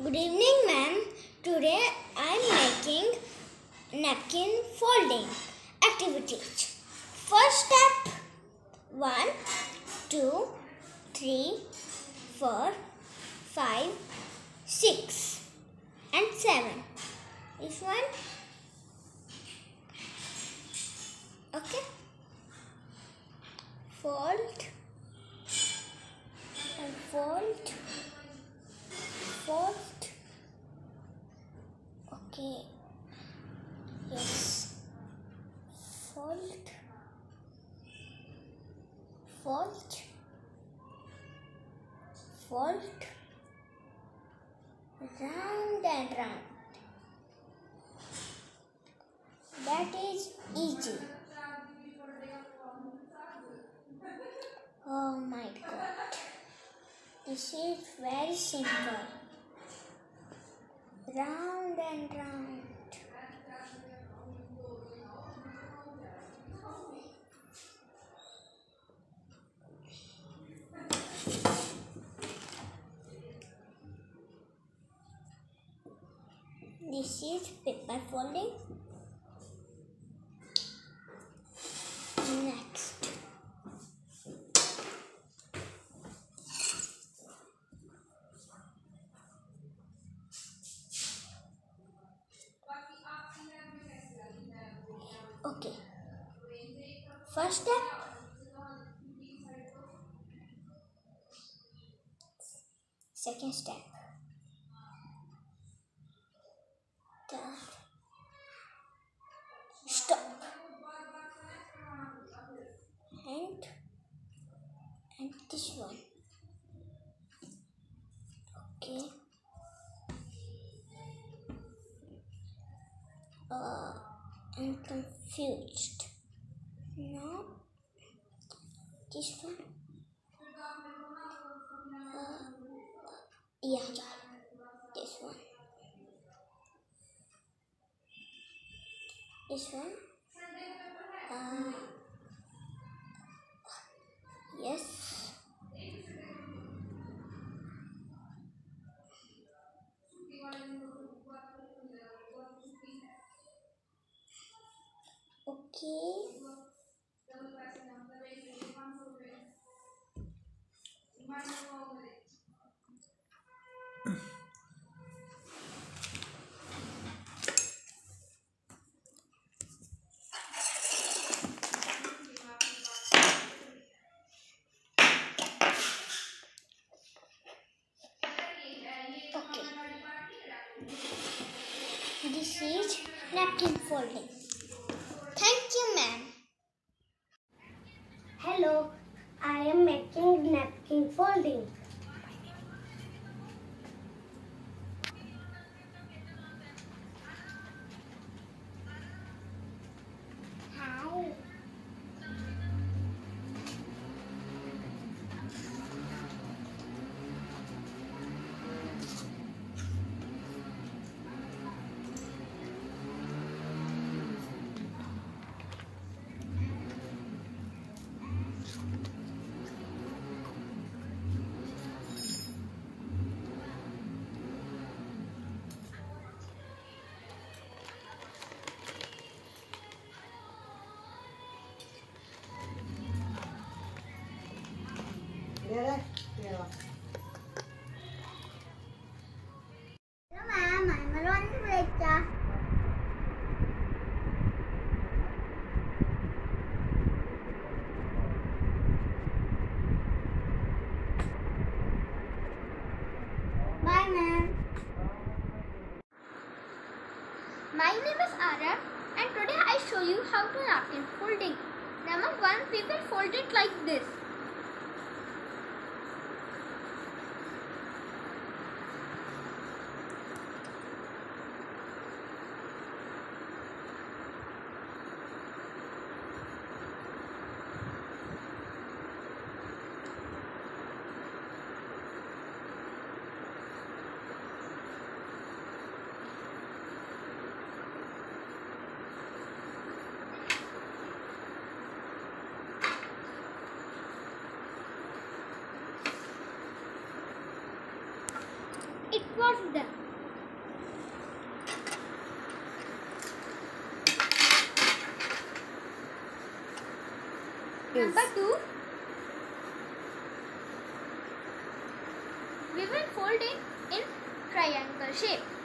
Good evening, ma'am. Today I am making napkin folding activities. First step 1, 2, 3, 4, 5, 6 and 7. This one. Okay. Fold and fold. Fold. Okay. Yes. Fold. Fold. Fold. Round and round. That is easy. Oh my God. This is very simple. Round and round. This is paper folding. Next. Okay. First step. Second step. Third. Stop. And this one. Okay. I'm confused. No. This one. Yeah. This one. This one. Yes. Okay. This is napkin folding. Thank you, ma'am. Hello, I am making napkin folding. Hi. Hello, ma'am. I'm alone in break. Bye, ma'am. My name is Ara and today I show you how to napkin folding. Number 1, we will fold it like this. It was done. this. Number 2, we will fold it in triangle shape.